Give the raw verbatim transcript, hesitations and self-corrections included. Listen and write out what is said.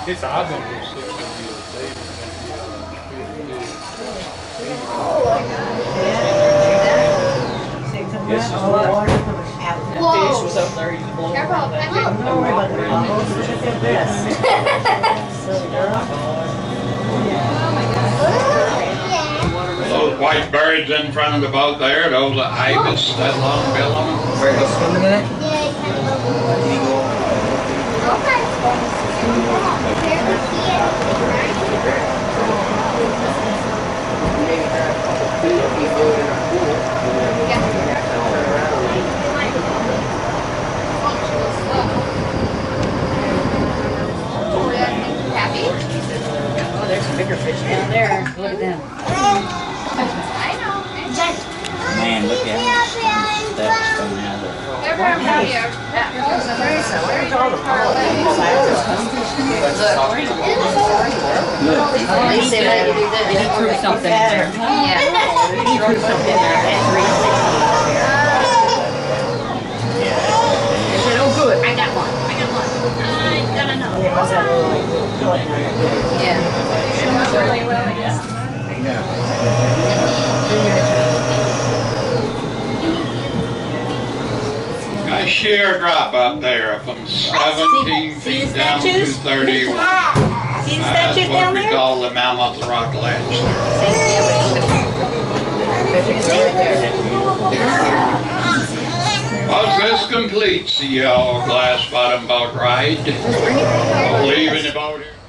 It's I've been here six years. Yes, it's water. Fish was up there. You can blow around that. Don't worry about the bubbles. Look at this. Silly girl. Those white birds in front of the boat there, those are ibis, that long bill on them. Where you go swimming in it? Okay. Maybe grab a couple feet if you go in our pool. Yeah. Happy? Oh, there's some bigger fish down there. Look at them. I know. Man, look at how much stuff's coming out of it. They're very happy. Teresa, where's all the pollen? Look. They say that you do this. Did he threw something in there? Yeah. He threw something in there. That's Teresa. He said, oh good. I got one. I got one. I got another. It was that little pellet down there. Yeah. A sheer drop up there from seventeen See- see the feet down to statues? thirty-one. See the That's statues what down we there? call the Mammoth Rock Ledge. Was this completes the uh, glass bottom boat ride? Leaving the boat here.